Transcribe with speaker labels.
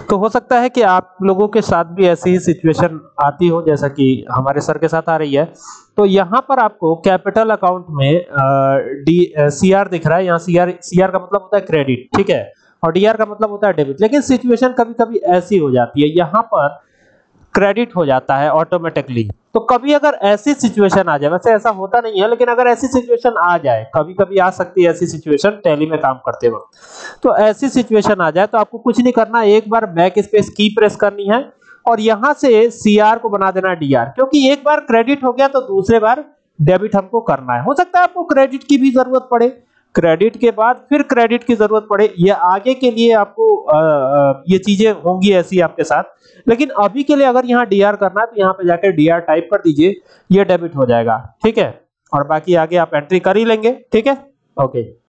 Speaker 1: तो हो सकता है कि आप लोगों के साथ भी ऐसी ही सिचुएशन आती हो जैसा कि हमारे सर के साथ आ रही है। तो यहाँ पर आपको कैपिटल अकाउंट में डी सीआर दिख रहा है। यहाँ सीआर सीआर का मतलब होता है क्रेडिट, ठीक है, और डीआर का मतलब होता है डेबिट। लेकिन सिचुएशन कभी-कभी ऐसी हो जाती है, यहाँ पर क्रेडिट हो जाता है ऑटोमेटिकली। तो कभी अगर ऐसी सिचुएशन आ जाए, वैसे ऐसा होता नहीं है, लेकिन अगर ऐसी सिचुएशन आ जाए, कभी-कभी आ सकती है ऐसी सिचुएशन टैली में काम करते वक्त, तो ऐसी सिचुएशन आ जाए तो आपको कुछ नहीं करना, एक बार बैक स्पेस की प्रेस करनी है और यहां से सीआर को बना देना डीआर, क्योंकि एक बार क्रेडिट हो गया तो दूसरे बार डेबिट हमको करना है। हो सकता है आपको क्रेडिट की भी जरूरत पड़े, क्रेडिट के बाद फिर क्रेडिट की जरूरत पड़े, ये आगे के लिए आपको ये चीजें होंगी ऐसी आपके साथ। लेकिन अभी के लिए अगर यहाँ डीआर करना है तो यहाँ पे जाकर डीआर टाइप कर दीजिए, ये डेबिट हो जाएगा, ठीक है, और बाकी आगे आप एंट्री कर ही लेंगे, ठीक है, ओके।